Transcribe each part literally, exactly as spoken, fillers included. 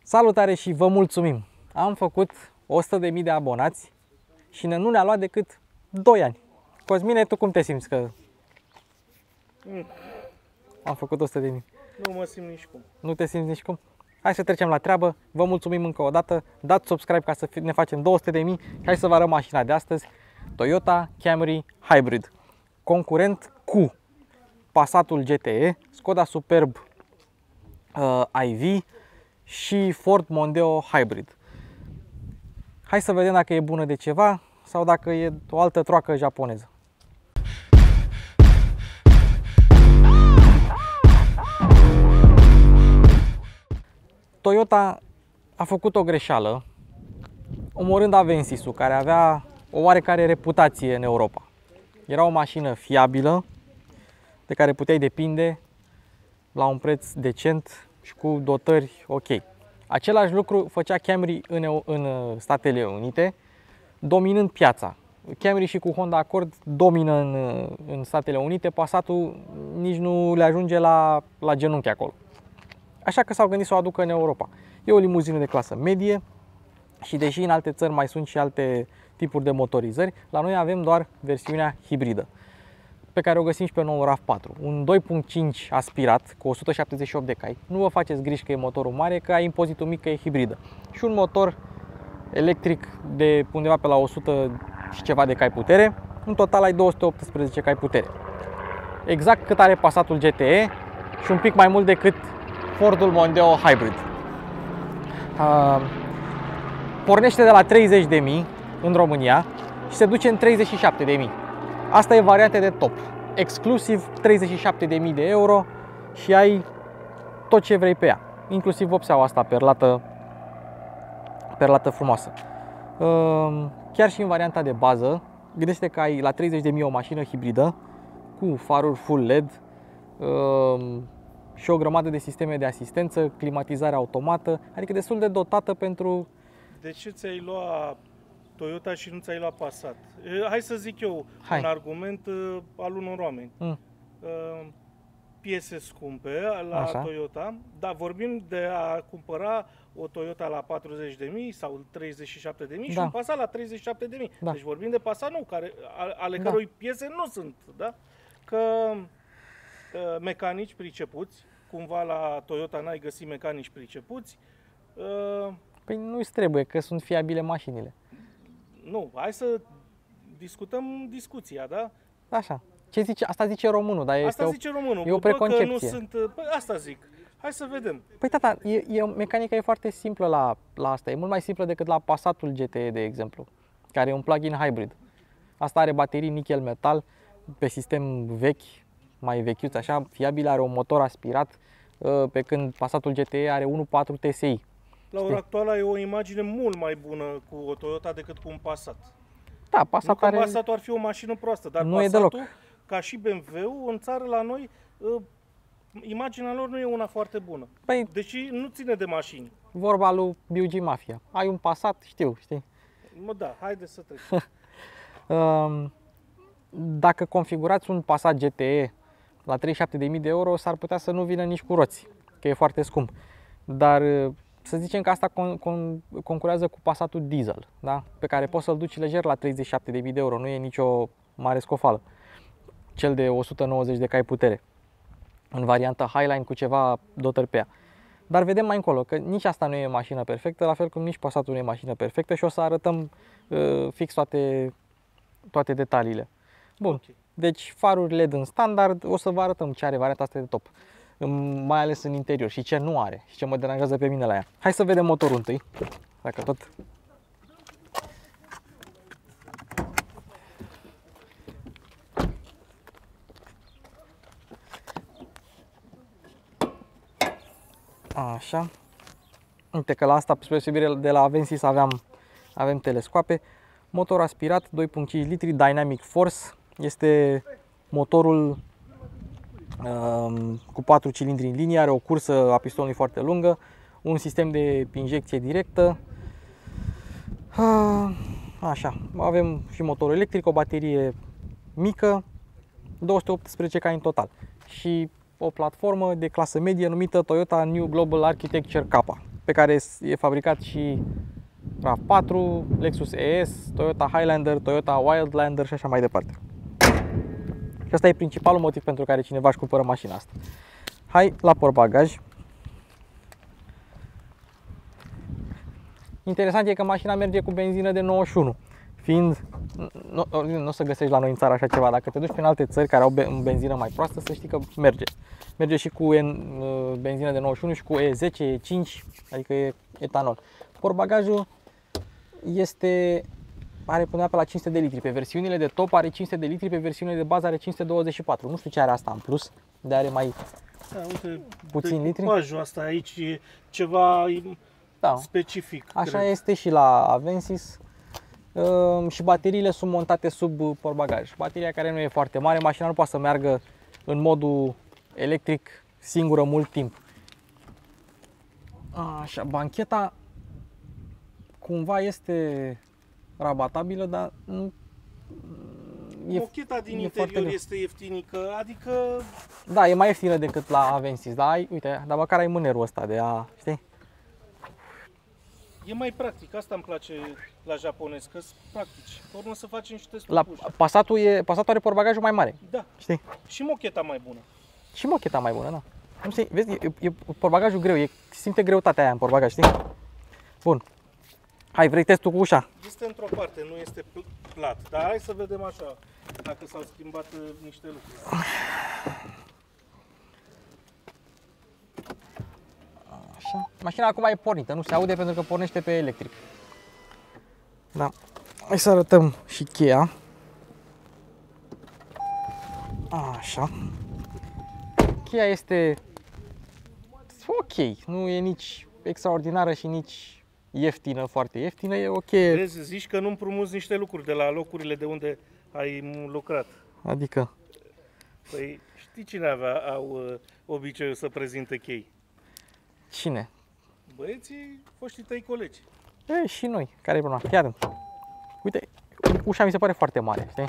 Salutare și vă mulțumim! Am făcut o sută de mii de abonați și nu ne-a luat decât doi ani. Cosmine, tu cum te simți că Mm. am făcut o sută de mii? Nu mă simt nici cum. Nu te simți nici cum? Hai să trecem la treabă. Vă mulțumim încă o dată. Dați subscribe ca să ne facem două sute de mii. Hai să vă arăt mașina de astăzi. Toyota Camry Hybrid. Concurent cu Passatul G T E, Skoda Superb uh, I V și Ford Mondeo Hybrid. Hai să vedem dacă e bună de ceva sau dacă e o altă troacă japoneză. Toyota a făcut o greșeală omorând Avensis-ul, care avea o oarecare reputație în Europa. Era o mașină fiabilă, de care puteai depinde, la un preț decent și cu dotări ok. Același lucru făcea Camry în, în Statele Unite, dominând piața. Camry și cu Honda Accord domină în, în Statele Unite, Passatul nici nu le ajunge la, la genunchi acolo. Așa că s-au gândit să o aducă în Europa. E o limuzină de clasă medie și deși în alte țări mai sunt și alte tipuri de motorizări, la noi avem doar versiunea hibridă, pe care o găsim și pe noul RAV patru. Un doi punct cinci aspirat cu o sută șaptezeci și opt de cai. Nu vă faceți griji că e motorul mare, că ai impozitul mic, că e hibridă. Și un motor electric de undeva pe la o sută și ceva de cai putere. În total ai două sute optsprezece cai putere. Exact cât are Passatul G T E și un pic mai mult decât Fordul Mondeo Hybrid. Uh, pornește de la treizeci de mii în România și se duce în treizeci și șapte de mii. Asta e varianta de top, exclusiv treizeci și șapte de mii de euro și ai tot ce vrei pe ea, inclusiv vopseaua asta perlată, perlată frumoasă. Uh, chiar și în varianta de bază, gândește că ai la treizeci de mii o mașină hibridă cu faruri full L E D, uh, și o grămadă de sisteme de asistență, climatizare automată, adică destul de dotată pentru... De ce ți-ai luat Toyota și nu ți-ai luat Passat? Hai să zic eu Hai. un argument uh, al unor oameni. Mm. Uh, piese scumpe la Așa. Toyota, dar vorbim de a cumpăra o Toyota la patruzeci de mii sau treizeci și șapte de mii și Da. un Passat la treizeci și șapte de mii. Da. Deci vorbim de Passat nou, care, ale Da. cărui piese nu sunt, da? Că uh, mecanici pricepuți, cumva la Toyota n-ai găsit mecanici pricepuți. Uh, Păi nu-ți trebuie, că sunt fiabile mașinile. nu, hai să discutăm discuția, da? Așa. Ce zice? Asta zice românul, dar este Asta o... zice românul. e o Bă, că nu preconcepție. sunt, păi asta zic. Hai să vedem. Păi tata, e, e, mecanica e foarte simplă la, la asta. E mult mai simplă decât la Passatul G T E, de exemplu, care e un plug-in hybrid. Asta are baterii nickel-metal pe sistem vechi, mai vechiuț, așa, fiabil, are un motor aspirat, pe când Passatul G T E are unu virgulă patru T S I. La ora actuală e o imagine mult mai bună cu o Toyota decât cu un Passat. Da, Nu Passat că are... Passatul ar fi o mașină proastă, dar Nu e Passatul, deloc. ca și B M W, în țară la noi, uh, imaginea lor nu e una foarte bună. Păi, Deși nu ține de mașini. vorba lui B G Mafia. Ai un Passat, știu, știi? Mă, da, haide să trecem. Dacă configurați un Passat G T E la treizeci și șapte de mii de euro, s-ar putea să nu vină nici cu roți, că e foarte scump. Dar să zicem că asta con con concurează cu Passatul diesel, da? Pe care poți să-l duci lejer la treizeci și șapte de mii de euro, nu e nicio mare scofală. Cel de o sută nouăzeci de cai putere, în varianta Highline cu ceva dotări pe ea. Dar vedem mai încolo că nici asta nu e mașină perfectă, la fel cum nici Passatul nu e mașină perfectă și o să arătăm uh, fix toate, toate detaliile. Bun, Okay. deci faruri L E D în standard, o să vă arătăm ce are varianta asta de top, mai ales în interior și ce nu are și ce mă deranjează pe mine la ea. Hai să vedem motorul întâi, dacă tot. Așa. Uite că la asta, spre deosebire de la Avensis, aveam, avem telescoape. Motor aspirat, doi virgulă cinci litri, Dynamic Force. Este motorul um, cu patru cilindri în linie, are o cursă a pistonului foarte lungă, un sistem de injecție directă. Așa, avem și motor electric, o baterie mică, două sute optsprezece cai în total și o platformă de clasă medie numită Toyota New Global Architecture Kappa. pe care e fabricat și RAV patru, Lexus E S, Toyota Highlander, Toyota Wildlander și așa mai departe. Și asta e principalul motiv pentru care cineva își cumpără mașina asta. Hai la portbagaj. Interesant e că mașina merge cu benzină de nouăzeci și unu, fiind, nu, nu o să găsești la noi în țară așa ceva. Dacă te duci prin alte țări care au benzină mai proastă, să știi că merge. Merge și cu benzină de nouăzeci și unu și cu E zece, E cinci, adică e etanol. Portbagajul este, are până pe la cinci sute de litri. Pe versiunile de top are cinci sute de litri, pe versiunile de bază are cinci sute douăzeci și patru. Nu știu ce are asta în plus, de are mai da, uite, puțin litri. Decupajul asta aici e ceva da. specific. Așa cred. este și la Avensis. Și bateriile sunt montate sub portbagaj. Bateria care nu e foarte mare, mașina nu poate să meargă în modul electric singură mult timp. Așa, bancheta cumva este rabatabilă, dar nu e, mocheta din e interior este ieftinică, adică da, e mai ieftină decât la Avensis, dar ai, uite, dar măcar ai mânerul ăsta de a, știi? E mai practic, asta îmi place la japonez, că sunt practici. Pe urmă să facem niște la Passatul e Passatul are portbagajul mai mare. Da. Știi? Și mocheta mai bună. Și mocheta mai bună, da. Nu știi, vezi, e, e portbagajul greu, e, simte greutatea aia în portbagaj, știi? Bun. Hai, vrei testul cu ușa? Este într-o parte, nu este plat, dar hai să vedem așa, dacă s-au schimbat uh, niște lucruri. Așa. Mașina acum e pornită, nu se aude pentru că pornește pe electric. Da. Hai să arătăm și cheia. Așa. Cheia este ok, nu e nici extraordinară și nici ieftină, foarte ieftină, e ok. Vezi, zici că nu împrumuți niște lucruri de la locurile de unde ai lucrat. Adică? Păi știi cine avea, au uh, obiceiul să prezinte chei? Cine? Băieții, foștii tăi colegi. E, și noi, care e problema? Fii atent. Uite, ușa mi se pare foarte mare, știi?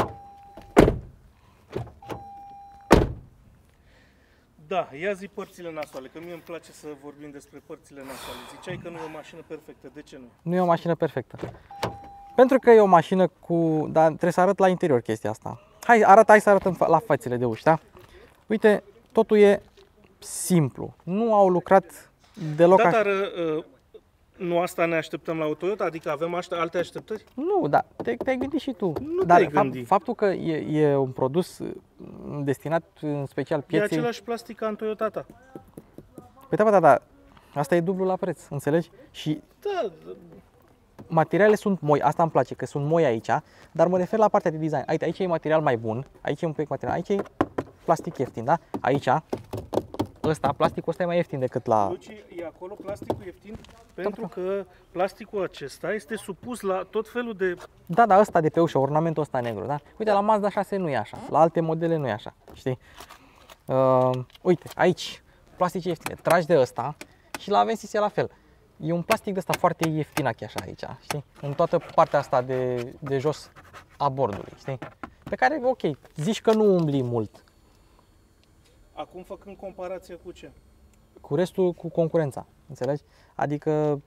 Da, ia zi părțile nasoale, că mie îmi place să vorbim despre părțile nasoale. Ziceai că nu e o mașină perfectă, de ce nu? Nu e o mașină perfectă. Pentru că e o mașină cu... Dar trebuie să arăt la interior chestia asta. Hai, arăt, hai să arătăm la fațele de uși, da? Uite, totul e simplu. Nu au lucrat deloc da, așa. Dar uh, nu asta ne așteptăm la o Toyota? Adică avem alte așteptări? Nu, dar te, te-ai gândit și tu. Nu dar te-ai gândit. Faptul că e, e un produs destinat în special pieței... E același plastic ca în Toyota ta. Păi da, da, da, asta e dublu la preț, înțelegi? Și da. materialele sunt moi, asta îmi place, că sunt moi aici, dar mă refer la partea de design. Aici, aici e material mai bun, aici e un pic material, aici e plastic ieftin, da? Aici, ăsta, plasticul ăsta e mai ieftin decât la... Luci, e acolo plasticul ieftin pentru că plasticul acesta este supus la tot felul de... Da, da, ăsta de pe ușă, ornamentul ăsta negru, da? Uite, la Mazda șase nu e așa, la alte modele nu e așa, știi? Uh, uite, aici, plastice ieftine, tragi de ăsta și la Avensis e la fel. E un plastic de ăsta foarte ieftin așa aici, știi? În toată partea asta de, de jos a bordului, știi? Pe care, ok, zici că nu umbli mult. Acum făcând comparație cu ce? Cu restul, cu concurența, înțelegi? Adică,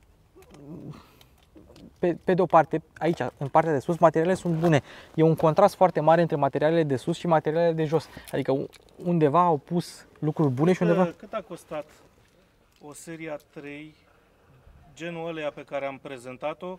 pe, pe de o parte, aici, în partea de sus, materialele sunt bune. E un contrast foarte mare între materialele de sus și materialele de jos. Adică undeva au pus lucruri bune și undeva... Cât a costat o seria trei, genul ăleia pe care am prezentat-o,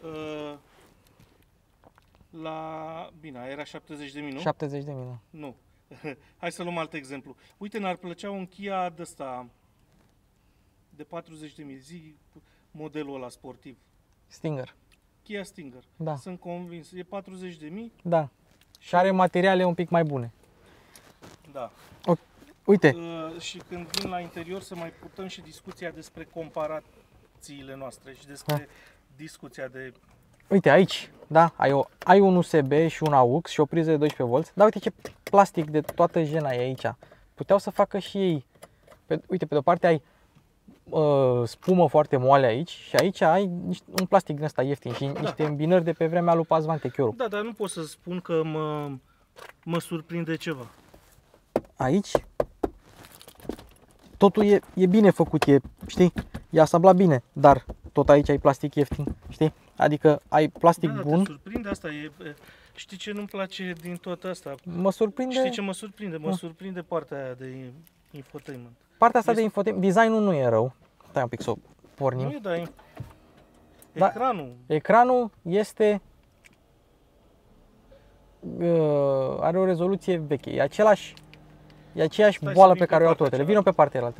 la... Bine, era șaptezeci de mii, nu? șaptezeci de mii, nu. Nu. Hai să luăm alt exemplu. Uite, ne-ar plăcea un Kia de ăsta de patruzeci de mii. Zi modelul ăla sportiv. Stinger. Kia Stinger. Da. Sunt convins. E patruzeci de mii. Da. Și are materiale un pic mai bune. Da. O, uite. Uh, și când vin la interior să mai purtăm și discuția despre comparațiile noastre și despre da. discuția de... Uite aici, da, ai, o, ai un U S B și un A U X și o priză de doisprezece volți. Dar uite ce plastic de toată jena e aici. Puteau să facă și ei. Pe, uite, pe de o parte ai uh, spumă foarte moale aici și aici ai un plastic din ăsta ieftin și da. niște îmbinări de pe vremea lui Paz Vantechioru. Da, dar nu pot să spun că mă, mă surprinde ceva. Aici totul e, e bine făcut, e, știi, e asamblat bine, dar tot aici ai plastic ieftin, știi? Adică ai plastic da, bun. Te surprinde asta, e, știi ce nu-mi place din tot asta? Mă surprinde... Știi ce mă surprinde? Mă da. surprinde partea aia de infotainment. Partea asta este... de infotainment, designul nu e rău. Stai un pic să o pornim. Nu e, da, Da, ecranul. Ecranul este... Uh, are o rezoluție veche, e același... E aceeași Stai boală să vin pe care pe o au partea toate. Vino pe partea altă.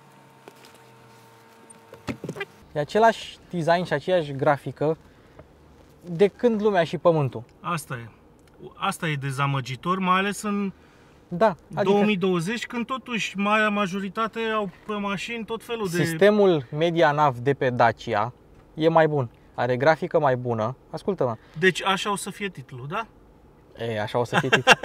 E același design și aceeași grafică de când lumea și pământul. Asta e. Asta e dezamăgitor, mai ales în Da, adică două mii douăzeci, când totuși marea majoritate au pe mașini tot felul de... sistemul MediaNav de pe Dacia e mai bun. Are grafică mai bună. Ascultă-mă. Deci așa o să fie titlul, da? E, așa o să fie titlul.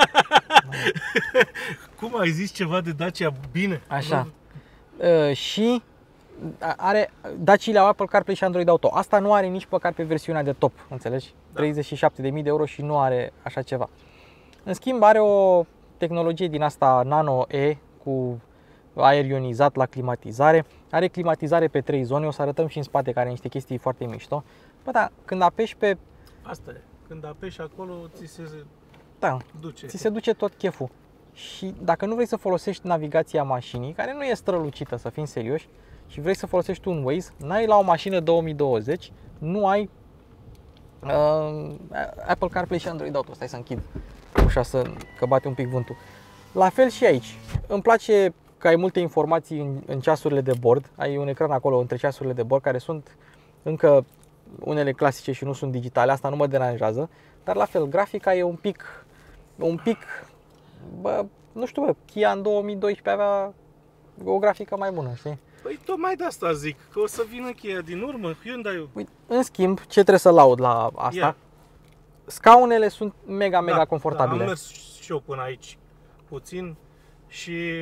Cum ai zis ceva de Dacia bine? Așa. Uh, și are Dacia au Apple CarPlay și Android Auto. Asta nu are nici măcar pe versiunea de top, înțelegi? Da. treizeci și șapte de mii de euro și nu are așa ceva. În schimb are o tehnologie din asta Nano E cu aer ionizat la climatizare. Are climatizare pe trei zone, o să arătăm și în spate care are niște chestii foarte mișto. Bă, da, când apeși pe... Asta e. Când apeși acolo, ți se Da, duce. ți se duce tot cheful. Și dacă nu vrei să folosești navigația mașinii, care nu e strălucită, să fim serioși, și vrei să folosești un Waze, n-ai la o mașină două mii douăzeci, nu ai uh, Apple CarPlay și Android Auto. Stai să închid ușa, să, că bate un pic vântul. La fel și aici. Îmi place că ai multe informații în, în ceasurile de bord. Ai un ecran acolo între ceasurile de bord care sunt încă unele clasice și nu sunt digitale. Asta nu mă deranjează. Dar la fel, grafica e un pic, un pic, bă, nu știu, bă, Kia în două mii doisprezece avea o grafică mai bună, știi? Păi tocmai de asta zic, că o să vină Kia din urmă, Hyundai-ul. Uite, în schimb, ce trebuie să laud la asta? Yeah. Scaunele sunt mega, mega Da, confortabile. Da, am mers și eu până aici puțin și...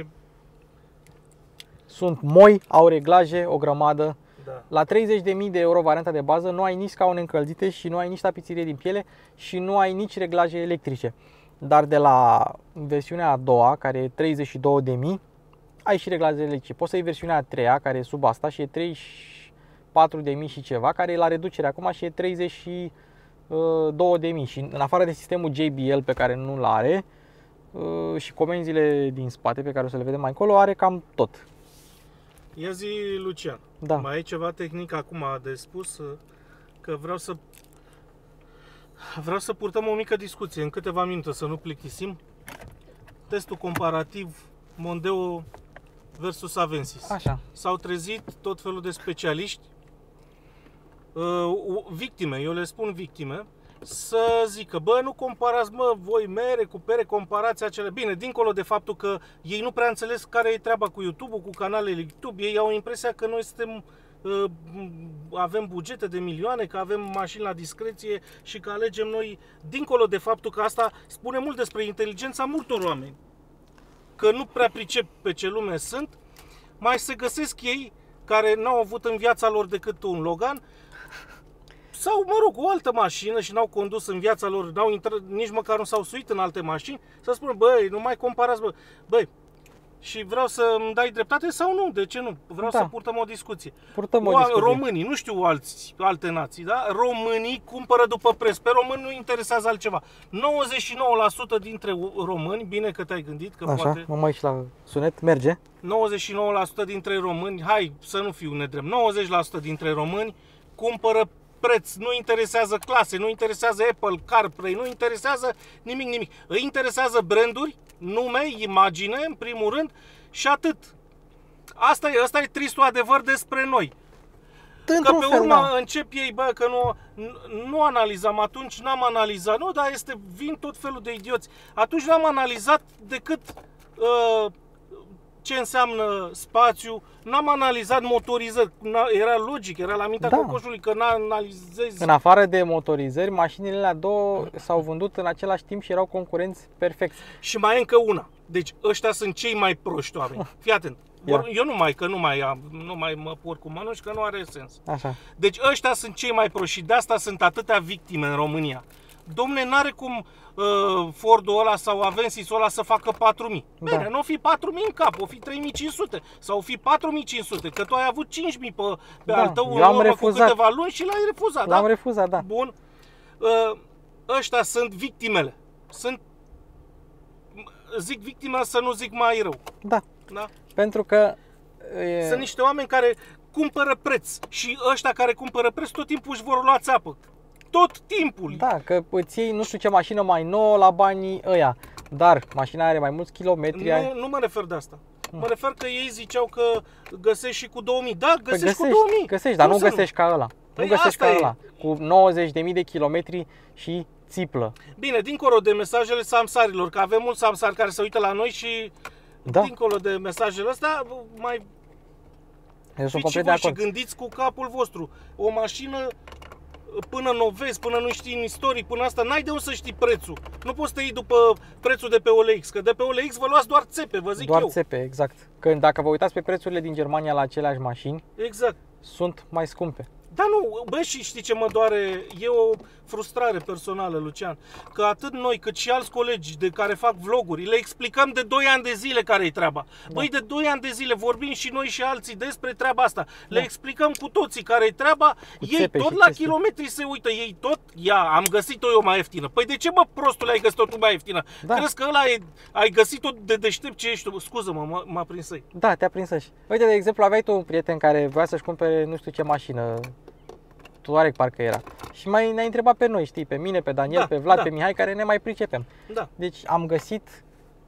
Sunt moi, au reglaje, o grămadă. Da. La treizeci de mii de euro varianta de bază nu ai nici scaune încălzite și nu ai nici tapiserie din piele și nu ai nici reglaje electrice. Dar de la versiunea a doua, care e treizeci și două de mii, ai și reglaje electrice. Poți să iei versiunea a treia, care e sub asta și e treizeci și patru de mii și ceva, care e la reducere acum și e treizeci și două de mii. Și în afară de sistemul J B L pe care nu-l are și comenzile din spate pe care o să le vedem mai încolo, are cam tot. Ia zi, Lucian, Da. mai ai ceva tehnic acum de spus? Că vreau să vreau să purtăm o mică discuție în câteva minute, să nu plictisim. Testul comparativ Mondeo versus Avensis. Așa. S-au trezit tot felul de specialiști, victime, eu le spun victime, să zică, bă, nu comparați, mă, voi mere cu pere, comparați acele. Bine, dincolo de faptul că ei nu prea înțeles care e treaba cu YouTube-ul, cu canalele YouTube, ei au impresia că noi suntem, avem bugete de milioane, că avem mașini la discreție și că alegem noi, dincolo de faptul că asta spune mult despre inteligența multor oameni, că nu prea pricep pe ce lume sunt, mai se găsesc ei care n-au avut în viața lor decât un Logan sau, mă rog, o altă mașină și n-au condus în viața lor, n-au intrat, nici măcar nu s-au suit în alte mașini, să spună, băi, nu mai comparați, bă, băi, și vreau să îmi dai dreptate sau nu, de ce nu? Vreau Da. să purtăm o discuție. Purtăm o O, discuție. Românii, nu știu alți, alte nații, da? Românii cumpără după preț, pe români nu interesează altceva. nouăzeci și nouă la sută dintre români, bine că te-ai gândit, că Așa, poate... mă mai și la sunet, merge. nouăzeci și nouă la sută dintre români, hai să nu fiu nedrept, nouăzeci la sută dintre români cumpără preț, nu interesează clase, nu interesează Apple CarPlay, nu interesează nimic, nimic. Îi interesează branduri, nume, imagine, în primul rând, și atât. Asta e, asta e tristul adevăr despre noi. Că pe fel, urmă da. încep ei, bă, că nu, nu analizam, atunci n-am analizat, nu, dar este, vin tot felul de idioți. Atunci n-am analizat decât uh, ce înseamnă spațiu, n-am analizat motorizări, era logic, era la mintea Da. cocoșului că n-analizezi. În afară de motorizări, mașinile alea două s-au vândut în același timp și erau concurenți perfecți. Și mai e încă una, deci ăștia sunt cei mai proști oameni, fii atent. Ia. Eu nu mai, că nu mai, am, nu mai mă por cu mănuși, că nu are sens. Așa. Deci ăștia sunt cei mai proști și de asta sunt atâtea victime în România. Domne, n-are cum uh, Fordul ăla sau Avensis ăla să facă patru mii. Bine, Da. nu o fi patru mii în cap, o fi trei mii cinci sute sau o fi patru mii cinci sute, că tu ai avut cinci mii pe, pe Da, al tău în eu am urmă cu refuzat. câteva luni și l-ai refuzat. L-am da? refuzat, da. Bun. Uh, ăștia sunt victimele. Sunt, zic victimele să nu zic mai rău. Da. Da? Pentru că e... Sunt niște oameni care cumpără preț și ăștia care cumpără preț tot timpul își vor lua țeapă. Tot timpul. Da, că îți iei nu știu ce mașină mai nouă la banii ăia. Dar mașina are mai mulți kilometri. Ai... Nu, nu mă refer de asta. Mă refer că ei ziceau că găsești și cu două mii. Da, găsești, găsești cu două mii. Găsești, dar Cum nu să găsești ca ăla. Păi nu găsești asta ca e. ăla. Cu nouăzeci de mii de kilometri și țiplă. Bine, dincolo de mesajele samsarilor, că avem mulți samsari care se uită la noi și Da. dincolo de mesajele astea, mai Eu sunt fiți și complet de voi și acord. gândiți cu capul vostru. O mașină până nu o vezi, până nu știi în istoric, până asta, n-ai de unde să știi prețul. Nu poți să te iei după prețul de pe O L X, că de pe O L X vă luați doar țepe, vă zic Doar eu. țepe, exact. Că dacă vă uitați pe prețurile din Germania la aceleași mașini, Exact. sunt mai scumpe. Dar nu, bă, și știi ce mă doare? E o frustrare personală, Lucian, că atât noi cât și alți colegi de care fac vloguri, le explicăm de doi ani de zile care-i treaba. Da. Băi, de doi ani de zile vorbim și noi și alții despre treaba asta. Le Da. explicăm cu toții care-i treaba, Cu ei țepe tot și la chestii. kilometri se uită, ei tot, ia, am găsit-o eu mai ieftină. Păi de ce, mă, prostule, ai găsit-o tu mai ieftină? Da. Crezi că ăla e, ai găsit-o de deștept ce ești tu? Scuză-mă, m-a, m-a prins ei. Da, te-a prins și. Uite, de exemplu, aveai tu un prieten care voia să-și cumpere nu știu ce mașină, Tuareg parcă era. Și mai ne-a întrebat pe noi, știi, pe mine, pe Daniel, Da, pe Vlad, da. pe Mihai, care ne mai pricepem. Da. Deci am găsit,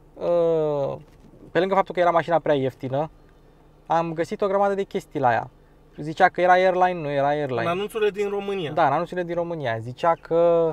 uh, pe lângă faptul că era mașina prea ieftină, am găsit o grămadă de chestii la ea. Zicea că era airline, nu era În airline. anunțurile din România. Da, în anunțurile din România. Zicea că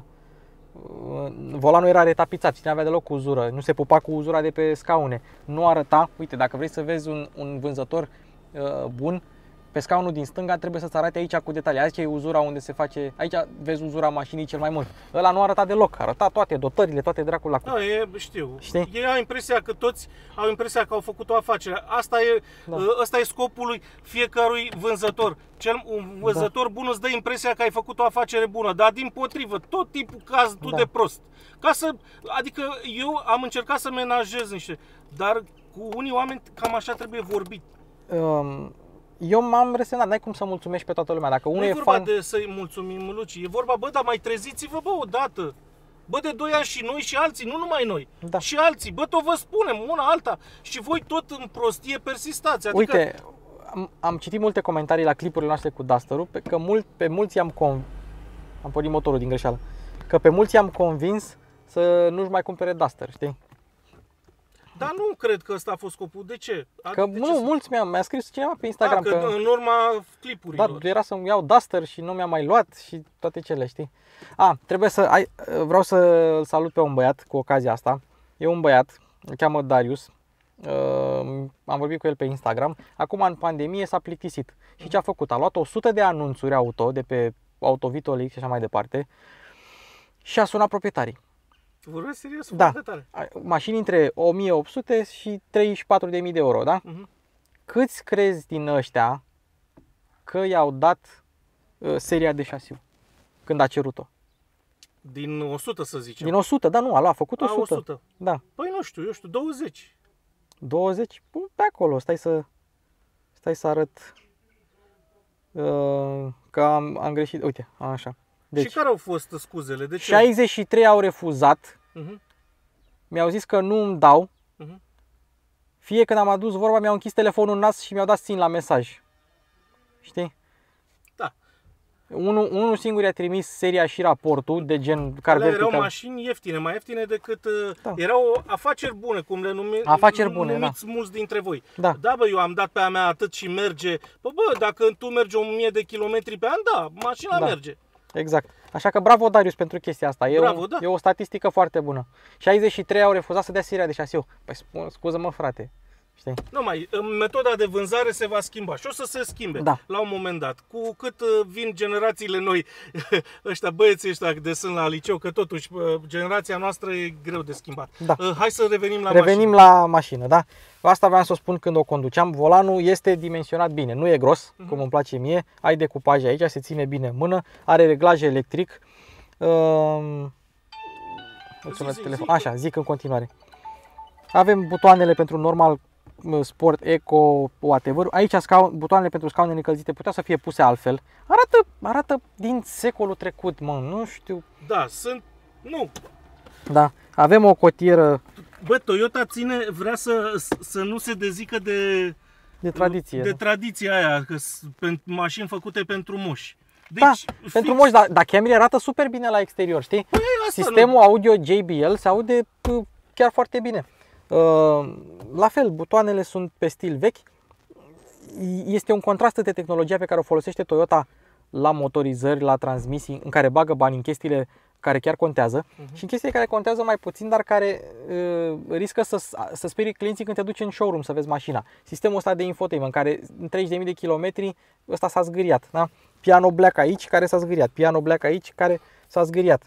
uh, volanul era retapizat și nu avea deloc uzură, nu se pupa cu uzura de pe scaune. Nu arăta, uite, dacă vrei să vezi un, un vânzător uh, bun, pe scaunul din stânga trebuie să-ți arate aici cu detalii. Aici e uzura unde se face, aici vezi uzura mașinii cel mai mult. Ăla nu arăta deloc, arăta toate dotările, toate dracul la Da, e, știu. Știi? Ei au impresia că toți au impresia că au făcut o afacere. Asta e, Da. ăsta e scopul lui fiecărui vânzător. Cel, un vânzător bun îți dă impresia că ai făcut o afacere bună, dar din potrivă, tot timpul caz tu Da. de prost. Ca să, adică eu am încercat să menajez niște, dar cu unii oameni cam așa trebuie vorbit. Um, eu m-am resemnat, n-ai cum să mulțumești pe toată lumea. Dacă Nu unul e e vorba fan, de să-i mulțumim, Luci, e vorba, bă, dar mai treziți-vă, bă, odată. Bă, de doi ani și noi și alții, nu numai noi. Da. Și alții, bă, tot vă spunem, una alta. Și voi tot în prostie persistați. Adică, uite, am, am citit multe comentarii la clipurile noastre cu Duster-ul, pe că mult, pe mulți i-am convins, am pornit motorul din greșeală, că pe mulți i-am convins să nu-și mai cumpere Duster, știi? dar nu cred că ăsta a fost scopul. De ce? Că de nu, ce să- mulți mi-a, mi-a scris cineva pe A, Instagram că, că, în urma da, clipurilor. era să-mi iau Duster și nu mi-a mai luat și toate cele, știi? A, trebuie să, ai, vreau să-l salut pe un băiat cu ocazia asta. E un băiat, îl cheamă Darius. Uh, am vorbit cu el pe Instagram. Acum în pandemie s-a plictisit. Și ce a făcut? A luat o sută de anunțuri auto de pe Autovito L X și așa mai departe și a sunat proprietarii. Vorbesc serios, Da. foarte tare. Mașini între o mie opt sute și treizeci și patru de mii de euro, da? Mhm. Câți crezi din ăștia că i-au dat uh, seria de șasiu când a cerut-o? Din o sută, să zicem. Din o sută, da, nu, a luat, a făcut A, o sută. o sută. Da, Păi nu știu, eu știu, douăzeci. douăzeci, bă, pe acolo, stai să stai să arăt uh, că am, am greșit, uite, așa. Deci, Și care au fost scuzele? De ce? șaizeci și trei au refuzat, Mhm. mi-au zis că nu îmi dau, Mhm. fie când am adus vorba, mi-au închis telefonul în nas și mi-au dat țin la mesaj. Știi? Da. Unul, unul singur i-a trimis seria și raportul de gen Alea car erau vertical. mașini ieftine, mai ieftine decât... uh, Da. Erau afaceri bune, cum le numi, Afaceri bune, numiți mulți dintre voi. Da. Da, bă, eu am dat pe a mea atât și merge. Bă, bă, dacă tu mergi o mie de kilometri pe an, da, mașina Da. merge. Exact. Așa că bravo Darius pentru chestia asta. E, Bravo, o, da. e o statistică foarte bună. șaizeci și trei au refuzat să dea seria de șasiu. Păi spun, scuză-mă frate. Știi? Nu mai, metoda de vânzare se va schimba și o să se schimbe Da. la un moment dat. Cu cât uh, vin generațiile noi, ăștia băieții ăștia de sunt la liceu, că totuși uh, generația noastră e greu de schimbat. Da. Uh, Hai să revenim la Revenim mașină. la mașină, da? Asta vreau să o spun când o conduceam. Volanul este dimensionat bine, nu e gros, Mhm. cum îmi place mie. Ai decupaje aici, se ține bine în mână, are reglaj electric. Um, Îți sună zi, zi, telefon. zi. Așa, zic în continuare. Avem butoanele pentru normal, sport, eco, whatever. Aici scaun, butoanele pentru scaunele încălzite puteau să fie puse altfel. Arată, arată din secolul trecut, mă, nu știu. Da, sunt... Nu. Da, avem o cotieră Bă, Toyota ține, vrea să, să nu se dezică de... de tradiție. De tradiția aia, că sunt mașini făcute pentru moși. Deci, Da, fix, pentru moși, dar da, Camry arată super bine la exterior, știi? Păi, asta Sistemul nu... audio J B L se aude pă, chiar foarte bine. Uh, la fel, butoanele sunt pe stil vechi. Este un contrast de tehnologia pe care o folosește Toyota la motorizări, la transmisii, în care bagă bani în chestiile care chiar contează uh-huh. și în chestiile care contează mai puțin, dar care uh, riscă să, să sperii clienții când te duci în showroom să vezi mașina. Sistemul ăsta de infotainment, în care în treizeci de mii de kilometri ăsta s-a zgâriat. Da? Piano black aici, care s-a zgâriat. Piano black aici, care s-a zgâriat.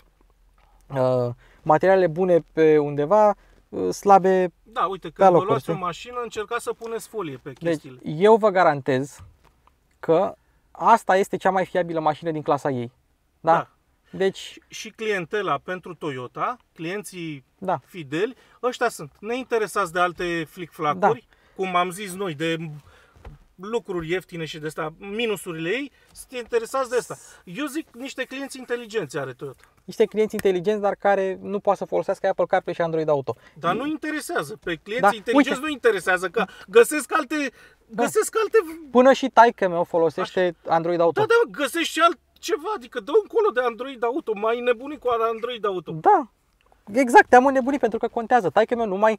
Uh, materiale bune pe undeva, uh, slabe. Da, uite, când vă luați o mașină, încercați să puneți folie pe chestiile. Deci, eu vă garantez că asta este cea mai fiabilă mașină din clasa ei. Da? Da. Deci, și clientela pentru Toyota, clienții da. fideli, ăștia sunt neinteresați de alte flic-flacuri, da. cum am zis noi, de lucruri ieftine și de asta, minusurile ei, sunt interesați de asta. Eu zic niște clienți inteligenți are Toyota. Niște clienți inteligenți, dar care nu poate să folosească Apple CarPlay și Android Auto. Dar nu interesează. Pe clienții da. inteligenți Uite. nu interesează, că găsesc alte... Da. Găsesc alte... Până și taică meu folosește Așa. Android Auto. Da, da, găsești și alt ceva, adică dă încolo de Android Auto, mai nebunit cu Android Auto. Da, exact, te-am înnebunit pentru că contează. Taică meu nu mai,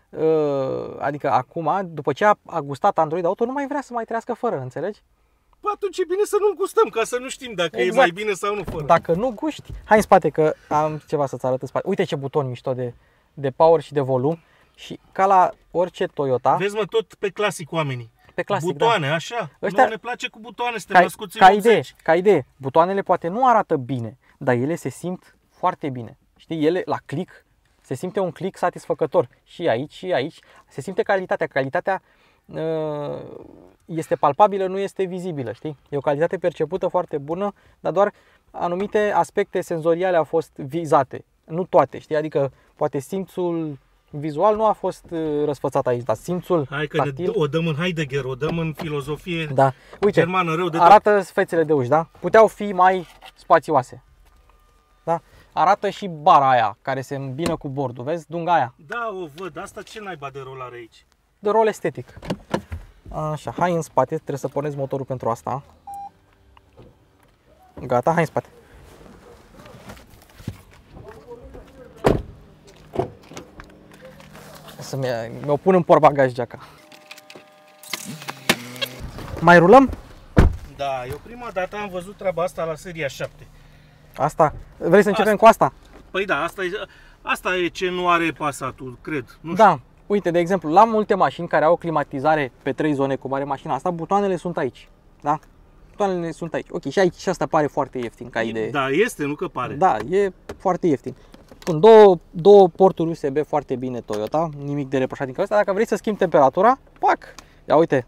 uh, adică acum, după ce a, a gustat Android Auto, nu mai vrea să mai trăiască fără, înțelegi? Păi atunci e bine să nu-l gustăm, ca să nu știm dacă exact. e mai bine sau nu fără. Dacă nu guști, hai în spate că am ceva să-ți arăt în spate. Uite ce buton mișto de, de power și de volum și ca la orice Toyota. Vezi mă, tot pe clasic oamenii. Pe clasic, butoane, da. așa. Ăștia, nu ne place cu butoane, suntem ca, născuți ca în idee, optzeci. ca idee, butoanele poate nu arată bine, dar ele se simt foarte bine. Știi, ele la click se simte un click satisfăcător. Și aici, și aici se simte calitatea. Calitatea uh, este palpabilă, nu este vizibilă, știi? E o calitate percepută foarte bună, dar doar anumite aspecte senzoriale au fost vizate. Nu toate, știi? Adică poate simțul vizual nu a fost răsfățat aici, dar simțul Hai că tactil, ne, o dăm în Heidegger, o dăm în filozofie da. Uite, germană rău de arată fețele de uși, da? Puteau fi mai spațioase. Da? Arată și bara aia care se îmbină cu bordul, vezi? Dunga aia. Da, o văd. Asta ce naiba de rol are aici? De rol estetic. Așa, hai în spate, trebuie să pornesc motorul pentru asta. Gata, hai în spate. Să mi-o pun în portbagaj geaca. Mai rulăm? Da, eu prima dată am văzut treaba asta la seria șapte. Asta? Vrei să începem asta. cu asta? Păi da, asta e, asta e ce nu are Passatul, cred. Nu da, știu. Uite, de exemplu, la multe mașini care au climatizare pe trei zone, cum are mașina asta, butoanele sunt aici. Da? Butoanele sunt aici. Ok, și aici și asta pare foarte ieftin ca idee. Da, este, nu că pare. Da, e foarte ieftin. Sunt două, două porturi U S B foarte bine Toyota, nimic de reproșat din asta. Dacă vrei să schimbi temperatura, pac! Ia uite.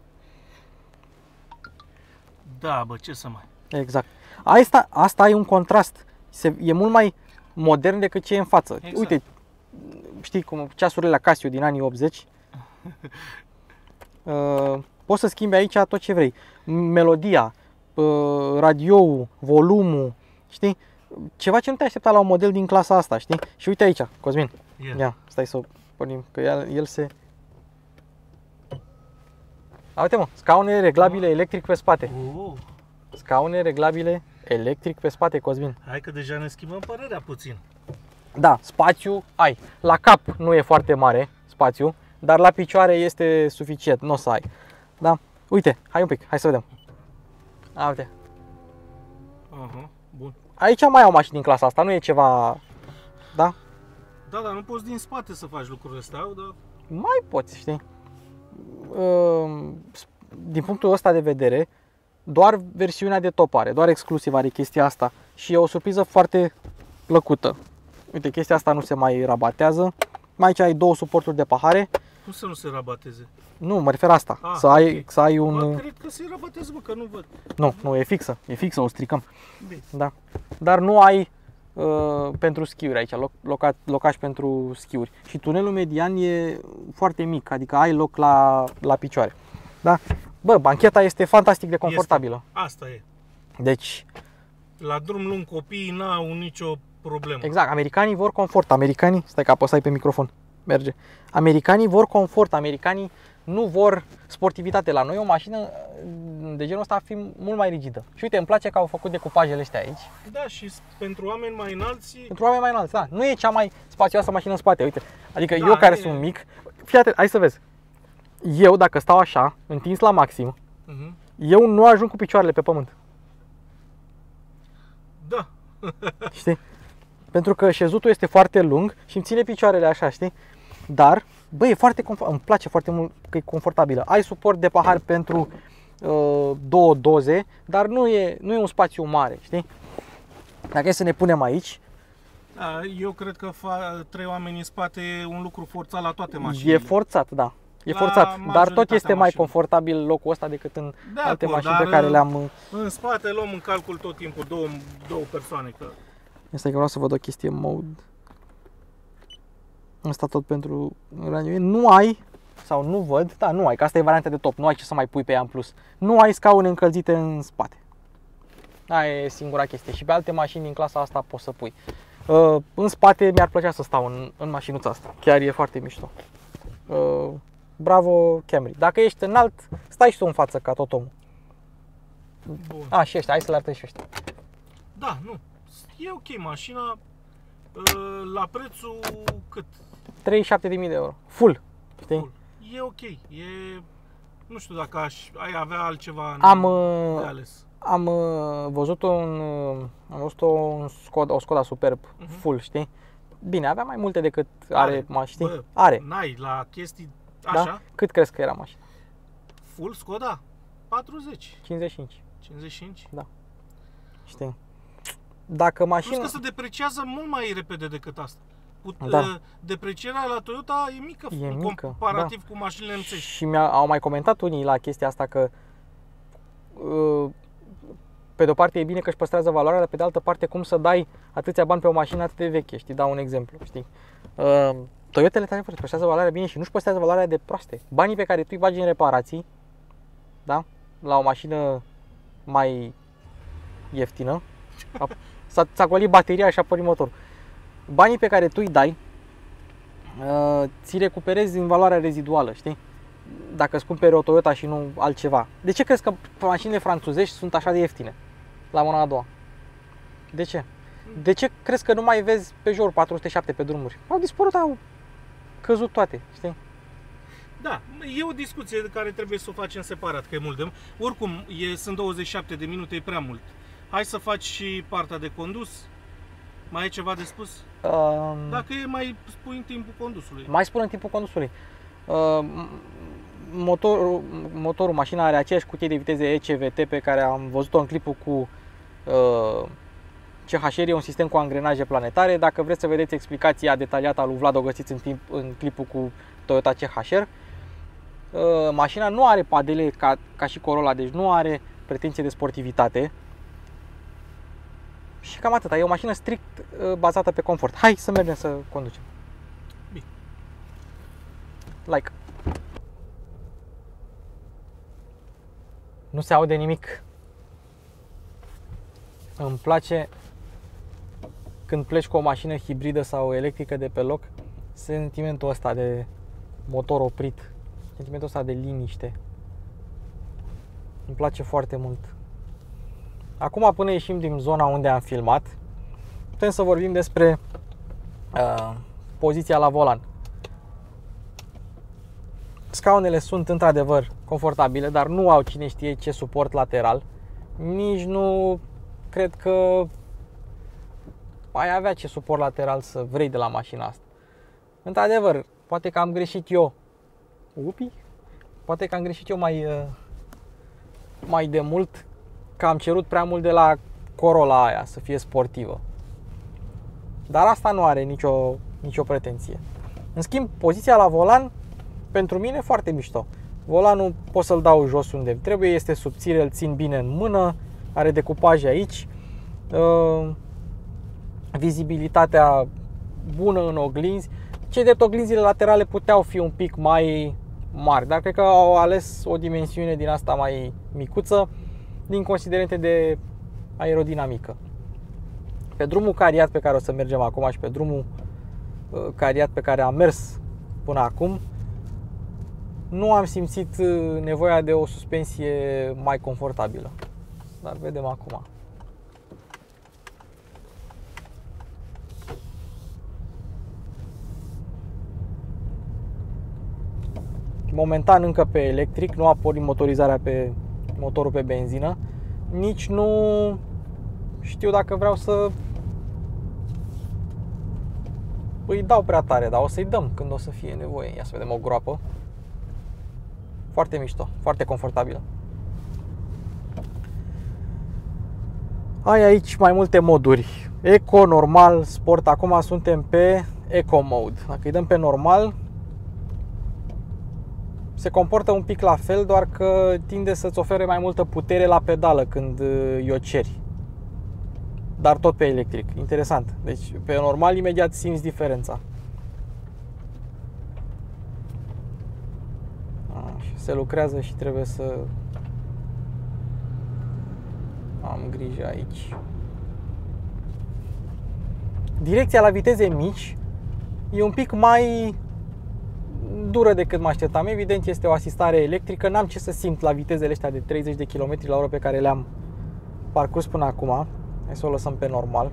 Da, bă, ce să mai... Exact. Asta, asta e un contrast. Se, e mult mai modern decât ce e în față. Exact. Uite, știi cum ceasurile la Casio din anii optzeci. uh, poți să schimbi aici tot ce vrei. Melodia, uh, radio-ul, volumul, știi? Ceva ce nu te aștepta la un model din clasa asta, știi? Și uite aici, Cosmin. Yeah. Ia, stai să o pornim, că el, el se... A, uite mă, scaune reglabile electric pe spate. Oh. Scaune reglabile electric pe spate, Cosmin. Hai că deja ne schimbăm părerea puțin. Da, spațiu ai. La cap nu e foarte mare spațiu, dar la picioare este suficient, nu o să ai. Da? Uite, hai un pic, hai să vedem. A, uite. Aha, bun. Aici mai au mașini din clasa asta, nu e ceva... Da? Da, dar nu poți din spate să faci lucrurile astea, dar... Mai poți, știi? Din punctul ăsta de vedere, doar versiunea de top are, doar exclusiv are chestia asta. Și e o surpriză foarte plăcută. Uite, chestia asta nu se mai rabatează. Mai aici ai două suporturi de pahare. Cum să nu se rabateze? Nu, mă refer asta. Ah, să, ai, okay. să ai un... Bă, cred că se rabateze, bă, că nu văd. Nu, nu, e fixă. E fixă, o stricăm. Bine. Da. Dar nu ai uh, pentru schiuri aici, loc, loca, locaș pentru schiuri. Și tunelul median e foarte mic, adică ai loc la, la picioare. Da? Bă, bancheta este fantastic de confortabilă. Este. Asta e. Deci, la drum lung copiii n-au nicio problemă. Exact, americanii vor confort, americanii, stai că apăsai pe microfon, merge. Americanii vor confort, americanii nu vor sportivitate. La noi o mașină de genul ăsta ar fi mult mai rigidă. Și uite, îmi place că au făcut decupajele astea aici. Da, și pentru oameni mai înalți... Pentru oameni mai înalți, da. Nu e cea mai spațioasă mașină în spate, uite. Adică da, eu care e... sunt mic, fii atent, hai să vezi. Eu, dacă stau așa, întins la maxim, uh-huh. eu nu ajung cu picioarele pe pământ. Da. Știi? Pentru că șezutul este foarte lung și îmi ține picioarele așa, știi? Dar, băi, e foarte confort, îmi place foarte mult că e confortabilă. Ai suport de pahar pentru uh, două doze, dar nu e, nu e un spațiu mare, știi? Dacă e să ne punem aici... Da, eu cred că fa, trei oameni în spate e un lucru forțat la toate mașinile. E forțat, da. E la forțat, dar tot este mai mașină. confortabil locul ăsta decât în de alte acord, mașini pe care le-am... În spate luăm în calcul tot timpul două, două persoane. Că... Asta e că vreau să văd o chestie mode. Asta tot pentru radio. Nu ai, sau nu văd, da, nu ai, că asta e varianta de top, nu ai ce să mai pui pe ea în plus. Nu ai scaune încălzite în spate. Aia e singura chestie. Și pe alte mașini din clasa asta poți să pui. Uh, în spate mi-ar plăcea să stau în, în mașinuța asta. Chiar e foarte mișto. Uh, bravo Camry. Dacă ești înalt, stai și tu în față ca tot omul. Bun. A, și ăștia, hai să le arătăm și ăștia. Da, nu. E ok mașina la prețul cât? treizeci și șapte de mii de euro. Full. Știi? Full. E ok. E... Nu știu dacă aș, ai avea altceva am, de ales. Am văzut un, am văzut un Skoda, o Skoda Superb uh-huh. full, știi? Bine, avea mai multe decât are, are mașini. Bă, are. N-ai la chestii așa? Da? Cât crezi că era mașina? Full Skoda? patruzeci. cincizeci și cinci. cincizeci și cinci? Da. Știi? Dacă mașina... Plus că se depreciază mult mai repede decât asta. Da. Deprecierea la Toyota e mică, e în mică, comparativ da. cu mașinile emțești. Și mi-au mai comentat unii la chestia asta că pe de o parte e bine că își păstrează valoarea, dar pe de altă parte cum să dai atâția bani pe o mașină atât de veche, știi? Dau un exemplu, știi? Toyotele tale își păstrează valoarea bine și nu își păstrează valoarea de proaste. Banii pe care tu îi bagi în reparații, da? La o mașină mai ieftină, s-a, s-a golit bateria și a pornit motorul. Banii pe care tu îi dai, ți recuperezi din valoarea reziduală, știi? Dacă îți cumperi o Toyota și nu altceva. De ce crezi că mașinile franțuzești sunt așa de ieftine la mâna a doua? De ce? De ce crezi că nu mai vezi Peugeot patru sute șapte pe drumuri? Au dispărut, au căzut toate, știi? Da, e o discuție de care trebuie să o facem separat, că e mult de... Oricum, e, sunt douăzeci și șapte de minute, e prea mult. Hai să faci și partea de condus. Mai ai ceva de spus? Um, Dacă e, mai spui în timpul condusului. Mai spun în timpul condusului. Uh, motorul, motorul, mașina are aceeași cutie de viteze E C V T pe care am văzut-o în clipul cu uh, C H R, e un sistem cu angrenaje planetare. Dacă vreți să vedeți explicația detaliată a lui Vlad, o găsiți în, timp, în clipul cu Toyota C H R. Uh, mașina nu are padele ca, ca și Corolla, deci nu are pretenție de sportivitate. Și cam atâta, e o mașină strict uh, bazată pe confort. Hai să mergem să conducem. Bine. Like. Nu se aude nimic. Îmi place când pleci cu o mașină hibridă sau electrică de pe loc, sentimentul ăsta de motor oprit, sentimentul ăsta de liniște. Îmi place foarte mult. Acum, până ieșim din zona unde am filmat, putem să vorbim despre uh, poziția la volan. Scaunele sunt într-adevăr confortabile, dar nu au cine știe ce suport lateral. Nici nu cred că ai avea ce suport lateral să vrei de la mașina asta. Într-adevăr, poate că am greșit eu. Upi? Poate că am greșit eu mai, uh, mai de mult, că am cerut prea mult de la Corolla aia să fie sportivă. Dar asta nu are nicio, nicio pretenție. În schimb, poziția la volan pentru mine foarte mișto. Volanul pot să-l dau jos unde trebuie, este subțire, îl țin bine în mână, are decupaje aici. vizibilitatea bună în oglinzi. Cei drept, oglinzile laterale puteau fi un pic mai mari, dar cred că au ales o dimensiune din asta mai micuță din considerente de aerodinamică. Pe drumul cariat pe care o să mergem acum și pe drumul cariat pe care am mers până acum, nu am simțit nevoia de o suspensie mai confortabilă. Dar vedem acum. Momentan încă pe electric, nu a pornit motorizarea pe motorul pe benzină. Nici nu știu dacă vreau să îi dau prea tare, dar o să-i dăm când o să fie nevoie. Ia să vedem o groapă. Foarte mișto, foarte confortabilă. Ai aici mai multe moduri. Eco, normal, sport. Acum suntem pe Eco Mode. Dacă îi dăm pe normal, se comportă un pic la fel, doar că tinde să-ți ofere mai multă putere la pedală când i-o ceri. Dar tot pe electric. Interesant. Deci pe normal imediat simți diferența. Așa, se lucrează și trebuie să am grijă aici. Direcția la viteze mici e un pic mai dură decât mă așteptam. Evident, este o asistare electrică. N-am ce să simt la vitezele astea de treizeci de kilometri la oră pe care le-am parcurs până acum. Hai să o lăsăm pe normal.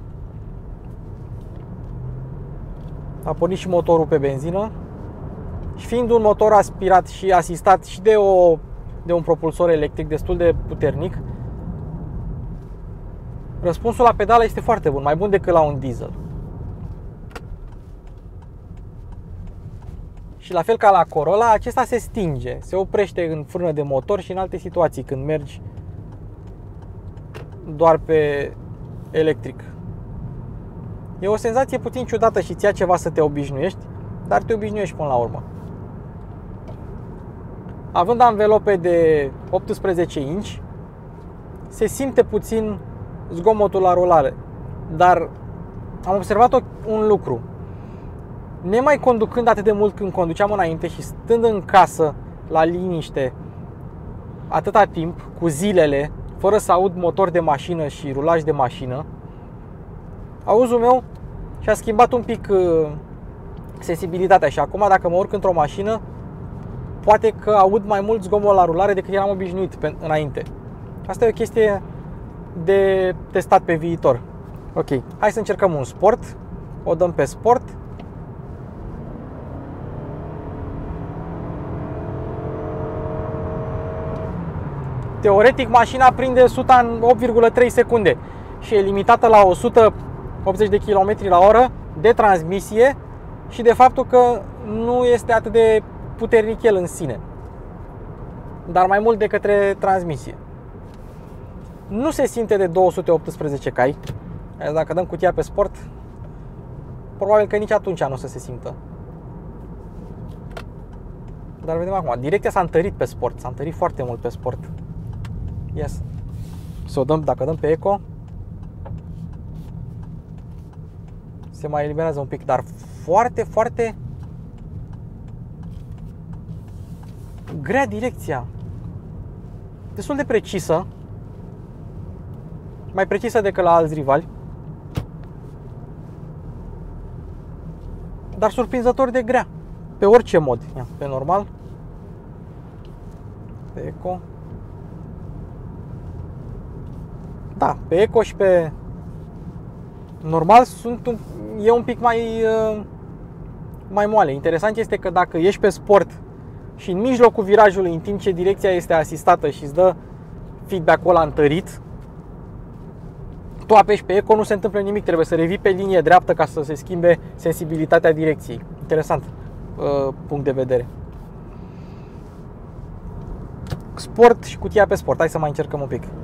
A pornit și motorul pe benzină. Și fiind un motor aspirat și asistat și de, o, de un propulsor electric destul de puternic, răspunsul la pedală este foarte bun, mai bun decât la un diesel. Și la fel ca la Corolla, acesta se stinge, se oprește în frână de motor și în alte situații când mergi doar pe electric. E o senzație puțin ciudată și ți ia ceva să te obișnuiești, dar te obișnuiești până la urmă. Având anvelope de optsprezece inci, se simte puțin zgomotul la rulare. Dar am observat un lucru. Nemai conducând atât de mult când conduceam înainte și stând în casă la liniște atâta timp, cu zilele, fără să aud motor de mașină și rulaj de mașină, auzul meu și-a schimbat un pic sensibilitatea și acum dacă mă urc într-o mașină, poate că aud mai mult zgomot la rulare decât eram obișnuit pe, înainte. Asta e o chestie de testat pe viitor. Ok, hai să încercăm un sport. O dăm pe sport. Teoretic mașina prinde suta în opt virgulă trei secunde și e limitată la o sută optzeci de kilometri la oră de transmisie și de faptul că nu este atât de puternic el în sine, dar mai mult de către transmisie. Nu se simte de două sute optsprezece cai. Dacă dăm cutia pe sport, probabil că nici atunci nu o să se simtă. Dar vedem acum, direcția s-a întărit pe sport, s-a întărit foarte mult pe sport. Yes. Să o dăm, dacă dăm pe Eco, se mai eliberează un pic, dar foarte, foarte grea direcția. Destul de precisă. Mai precisă decât la alți rivali. Dar surprinzător de grea. Pe orice mod. Ia, pe normal. Pe Eco. Da, pe Eco și pe normal sunt un, e un pic mai, mai moale. Interesant este că dacă ești pe sport și în mijlocul virajului, în timp ce direcția este asistată și îți dă feedback-ul ăla întărit, tu apeși pe Eco, nu se întâmplă nimic, trebuie să revii pe linie dreaptă ca să se schimbe sensibilitatea direcției. Interesant uh, punct de vedere. Sport și cutia pe sport. Hai să mai încercăm un pic.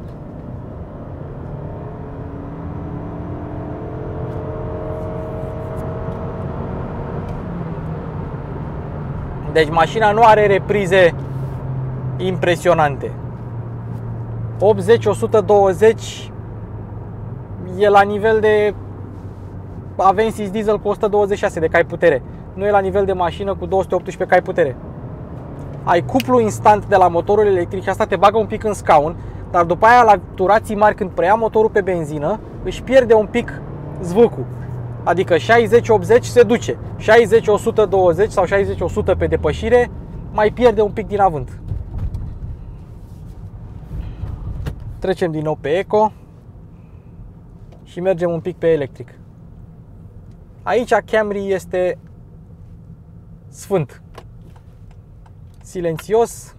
Deci mașina nu are reprize impresionante. optzeci la o sută douăzeci e la nivel de Avensis diesel cu o sută douăzeci și șase de cai putere. Nu e la nivel de mașină cu două sute optsprezece cai putere. Ai cuplu instant de la motorul electric și asta te bagă un pic în scaun, dar după aia la turații mari când preia motorul pe benzină își pierde un pic zvâcul. Adică șaizeci optzeci se duce, șaizeci o sută douăzeci sau șaizeci o sută pe depășire mai pierde un pic din avânt. Trecem din nou pe Eco și mergem un pic pe electric. Aici Camry este sfânt. Silențios.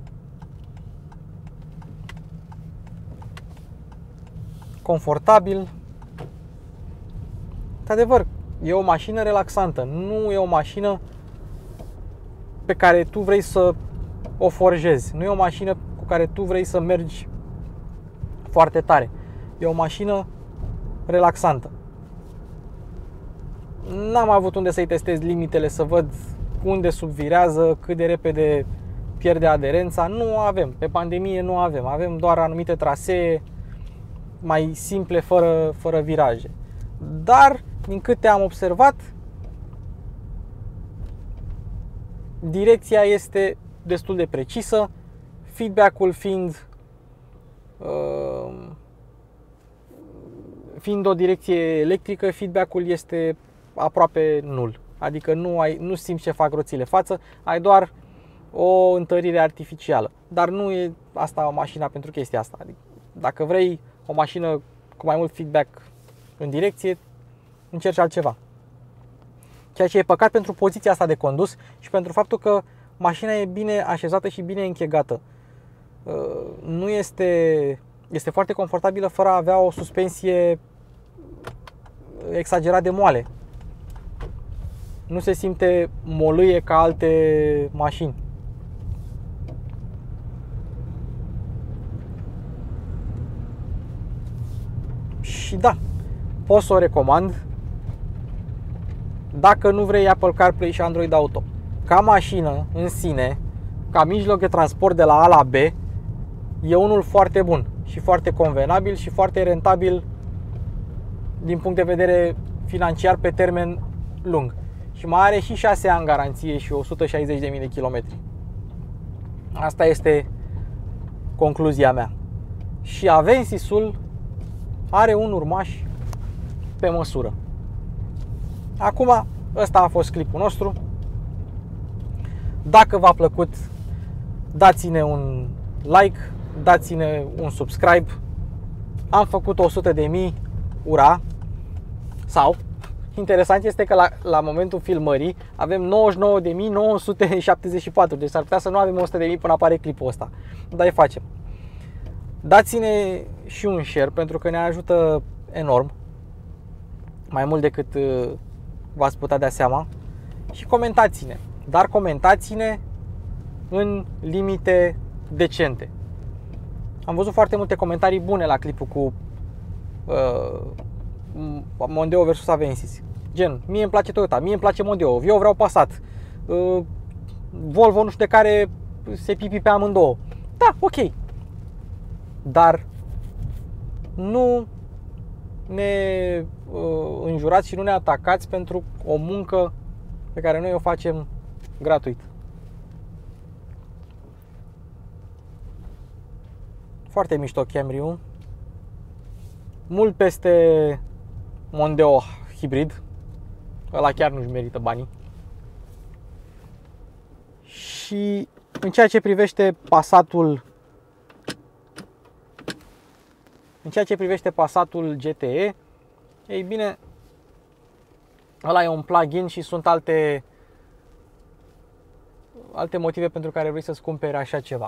Confortabil. Într-adevăr, e o mașină relaxantă. Nu e o mașină pe care tu vrei să o forjezi. Nu e o mașină cu care tu vrei să mergi foarte tare. E o mașină relaxantă. N-am avut unde să-i testez limitele, să văd unde subvirează, cât de repede pierde aderența. Nu avem. Pe pandemie nu avem. Avem doar anumite trasee mai simple, fără, fără viraje. Dar, din câte am observat, direcția este destul de precisă, feedback-ul fiind uh, fiind o direcție electrică, feedback-ul este aproape nul. Adică nu, ai, nu simți ce fac roțile față, ai doar o întărire artificială. Dar nu e asta o mașină pentru chestia asta. Adică, dacă vrei o mașină cu mai mult feedback în direcție, încerci altceva. Ceea ce e păcat pentru poziția asta de condus și pentru faptul că mașina e bine așezată și bine închegată. Nu este, este foarte confortabilă fără a avea o suspensie exagerat de moale. Nu se simte molâie ca alte mașini. Și da, pot să o recomand dacă nu vrei Apple CarPlay și Android Auto. Ca mașină în sine, ca mijloc de transport de la A la B, e unul foarte bun și foarte convenabil și foarte rentabil din punct de vedere financiar pe termen lung. Și mai are și șase ani garanție și o sută șaizeci de mii de kilometri. Asta este concluzia mea. Și Avensis-ul are un urmaș pe măsură. Acum, ăsta a fost clipul nostru. Dacă v-a plăcut, dați-ne un like, dați-ne un subscribe. Am făcut o sută de mii, ura! Sau, interesant este că la, la momentul filmării avem nouăzeci și nouă de mii nouă sute șaptezeci și patru, deci s-ar putea să nu avem o sută de mii până apare clipul ăsta. Dar îi facem. Dați-ne și un share pentru că ne ajută enorm, mai mult decât v-ați putea da seama. Și comentați-ne, dar comentați-ne în limite decente. Am văzut foarte multe comentarii bune la clipul cu uh, Mondeo versus Avensis. Gen, mie îmi place Toyota, mie îmi place Mondeo, eu vreau Passat, uh, Volvo nu știu de care se pipi pe amândouă. Da, ok. Dar nu ne uh, înjurați și nu ne atacați pentru o muncă pe care noi o facem gratuit. Foarte mișto Camry-ul. Mult peste Mondeo hibrid. Ăla chiar nu-și merită banii. Și în ceea ce privește Passatul În ceea ce privește Passatul G T E, ei bine, ăla e un plug-in și sunt alte alte motive pentru care vrei să-ți cumperi așa ceva.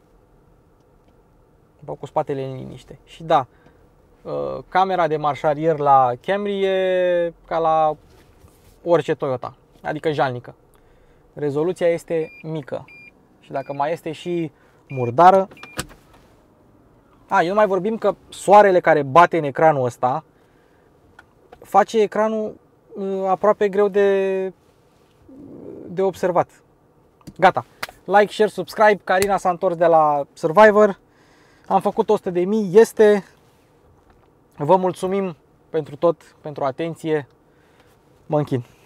Cu spatele în liniște. Și da, camera de marșarier la Camry e ca la orice Toyota, adică jalnică. Rezoluția este mică și dacă mai este și murdară. A, eu nu mai vorbim că soarele care bate în ecranul ăsta face ecranul aproape greu de, de observat. Gata. Like, share, subscribe. Carina s-a întors de la Survivor. Am făcut o sută de mii. Este. Vă mulțumim pentru tot, pentru atenție. Mă închin.